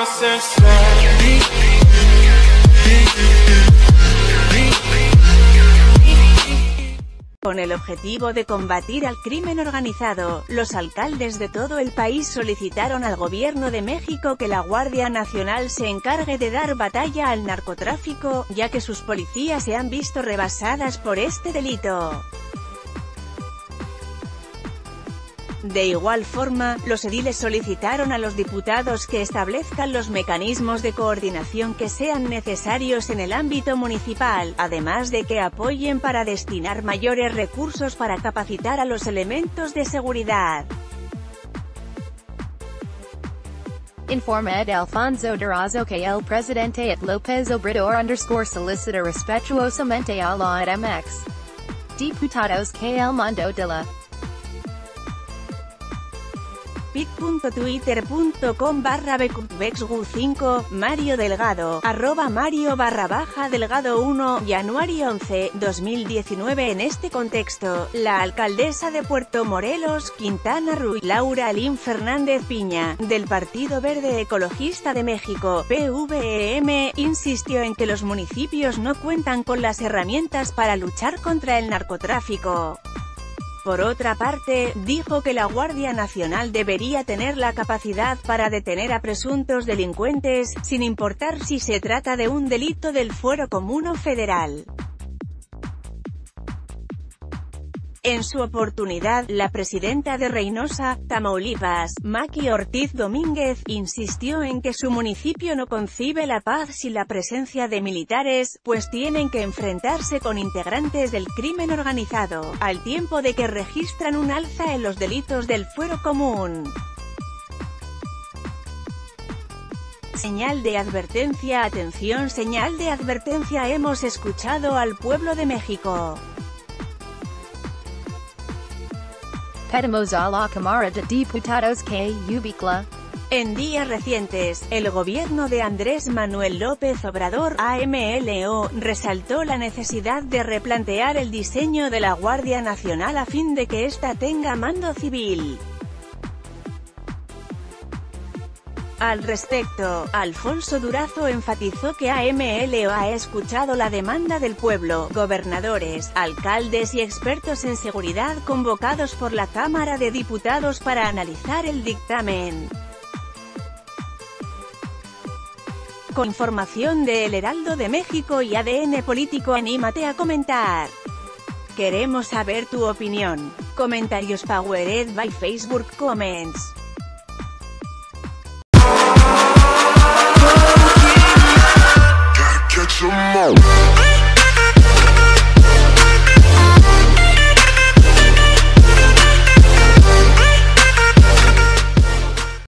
Con el objetivo de combatir al crimen organizado, los alcaldes de todo el país solicitaron al gobierno de México que la Guardia Nacional se encargue de dar batalla al narcotráfico, ya que sus policías se han visto rebasadas por este delito. De igual forma, los ediles solicitaron a los diputados que establezcan los mecanismos de coordinación que sean necesarios en el ámbito municipal, además de que apoyen para destinar mayores recursos para capacitar a los elementos de seguridad. Informa Ed Alfonso Durazo que el presidente Ed López Obrador solicita respetuosamente a la EDMX. Diputados que el mando de la pit.twitter.com/becvexgu5, Mario Delgado, @Mario_Delgado 1, Januario 11, 2019. En este contexto, la alcaldesa de Puerto Morelos, Quintana Roo, Laura Lynn Fernández Piña, del Partido Verde Ecologista de México, PVEM, insistió en que los municipios no cuentan con las herramientas para luchar contra el narcotráfico. Por otra parte, dijo que la Guardia Nacional debería tener la capacidad para detener a presuntos delincuentes, sin importar si se trata de un delito del fuero común o federal. En su oportunidad, la presidenta de Reynosa, Tamaulipas, Maki Ortiz Domínguez, insistió en que su municipio no concibe la paz sin la presencia de militares, pues tienen que enfrentarse con integrantes del crimen organizado, al tiempo de que registran un alza en los delitos del fuero común. Señal de advertencia. Atención, señal de advertencia. Hemos escuchado al pueblo de México. Pedimos a la Cámara de Diputados que ubicla. En días recientes, el gobierno de Andrés Manuel López Obrador, AMLO, resaltó la necesidad de replantear el diseño de la Guardia Nacional a fin de que ésta tenga mando civil. Al respecto, Alfonso Durazo enfatizó que AMLO ha escuchado la demanda del pueblo, gobernadores, alcaldes y expertos en seguridad convocados por la Cámara de Diputados para analizar el dictamen. Con información de El Heraldo de México y ADN Político, anímate a comentar. Queremos saber tu opinión. Comentarios powered by Facebook Comments.